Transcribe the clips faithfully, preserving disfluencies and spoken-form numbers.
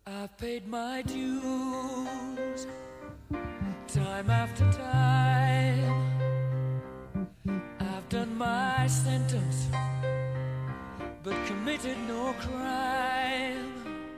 I've paid my dues, time after time. I've done my sentence, but committed no crime.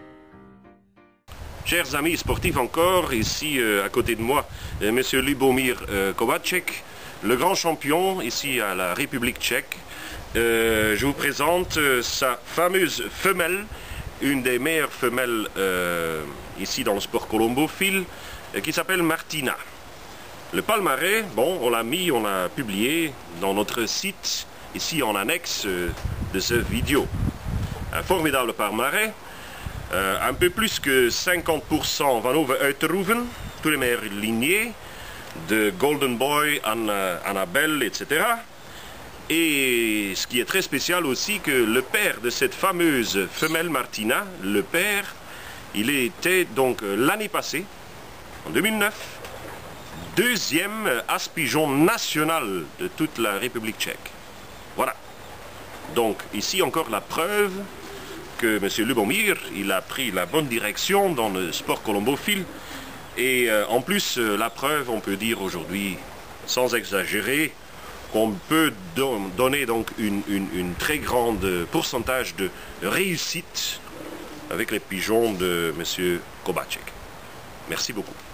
Chers amis sportifs encore, ici euh, à côté de moi, euh, Monsieur Lubomir euh, Kovaček, le grand champion ici à la République tchèque. Euh, je vous présente euh, sa fameuse femelle, une des meilleures femelles euh, ici dans le sport colombophile, euh, qui s'appelle Martina. Le palmarès, bon, on l'a mis, on l'a publié dans notre site, ici en annexe euh, de cette vidéo. Un formidable palmarès. Euh, un peu plus que cinquante pour cent van over Uitteroeven, tous les meilleurs lignées, de Golden Boy, Anna, Annabelle, et cetera. Et ce qui est très spécial aussi, que le père de cette fameuse femelle Martina, le père, il était donc l'année passée, en deux mille neuf, deuxième as-pigeon national de toute la République tchèque. Voilà. Donc ici encore la preuve que M. Lubomir, il a pris la bonne direction dans le sport colombophile. Et euh, en plus, euh, la preuve, on peut dire aujourd'hui, sans exagérer, qu'on peut don donner donc une, une, une très grande pourcentage de réussite avec les pigeons de M. Kovaček. Merci beaucoup.